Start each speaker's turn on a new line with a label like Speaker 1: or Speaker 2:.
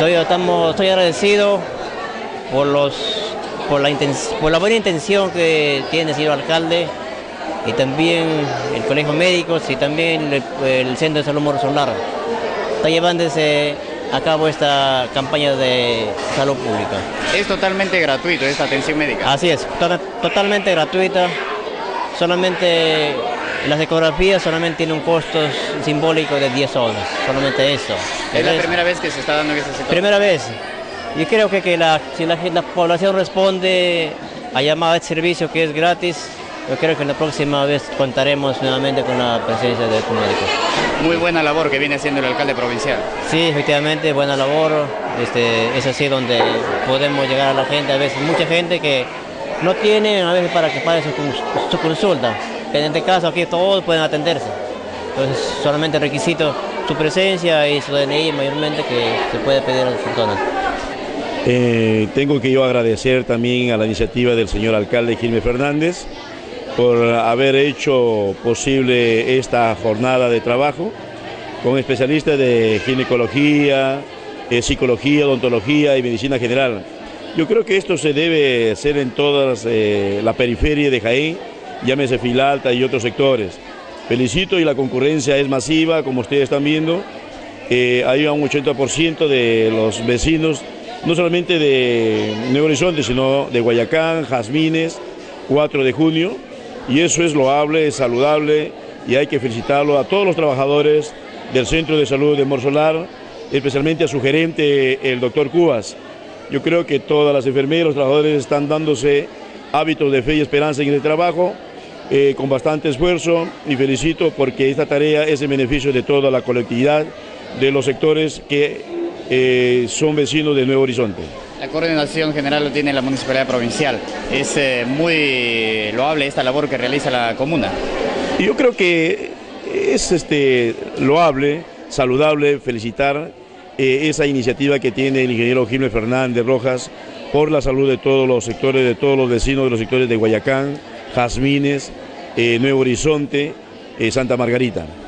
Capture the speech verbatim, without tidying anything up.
Speaker 1: Estoy, estamos, estoy agradecido por, los, por, la por la buena intención que tiene el señor alcalde y también el Colegio Médicos y también el, el Centro de Salud Morsolar. Está llevándose a cabo esta campaña de salud pública.
Speaker 2: ¿Es totalmente gratuito esta atención médica?
Speaker 1: Así es, to totalmente gratuita. Solamente las ecografías solamente tienen un costo simbólico de diez soles, solamente eso.
Speaker 2: ¿Es la primera vez que se está dando en este sector?
Speaker 1: Primera vez. Yo creo que, que la, si la, la población responde a llamada de servicio que es gratis, yo creo que la próxima vez contaremos nuevamente con la presencia de médicos.
Speaker 2: Muy buena labor que viene haciendo el alcalde provincial.
Speaker 1: Sí, efectivamente, buena labor. Este, es así donde podemos llegar a la gente. A veces mucha gente que no tiene a veces para que pague su, su consulta. En este caso aquí todos pueden atenderse. Entonces solamente requisito su presencia y su D N I mayormente que se puede pedir a las personas.
Speaker 3: Eh, tengo que yo agradecer también a la iniciativa del señor alcalde Gilme Fernández por haber hecho posible esta jornada de trabajo con especialistas de ginecología, eh, psicología, odontología y medicina general. Yo creo que esto se debe hacer en toda eh, la periferia de Jaén, llámese Filalta y otros sectores. Felicito y la concurrencia es masiva, como ustedes están viendo. Eh, hay un ochenta por ciento de los vecinos, no solamente de Nuevo Horizonte, sino de Guayacán, Jazmines, cuatro de junio, y eso es loable, es saludable, y hay que felicitarlo a todos los trabajadores del Centro de Salud de Morsolar, especialmente a su gerente, el doctor Cubas. Yo creo que todas las enfermeras, los trabajadores están dándose hábitos de fe y esperanza en el trabajo, eh, con bastante esfuerzo, y felicito porque esta tarea es en beneficio de toda la colectividad, de los sectores que eh, son vecinos de Nuevo Horizonte.
Speaker 2: La coordinación general lo tiene la Municipalidad Provincial. Es eh, muy loable esta labor que realiza la comuna.
Speaker 3: Y yo creo que es este, loable, saludable, felicitar eh, esa iniciativa que tiene el ingeniero Gilme Fernández Rojas por la salud de todos los sectores, de todos los vecinos de los sectores de Guayacán, Jazmines, eh, Nuevo Horizonte, eh, Santa Margarita.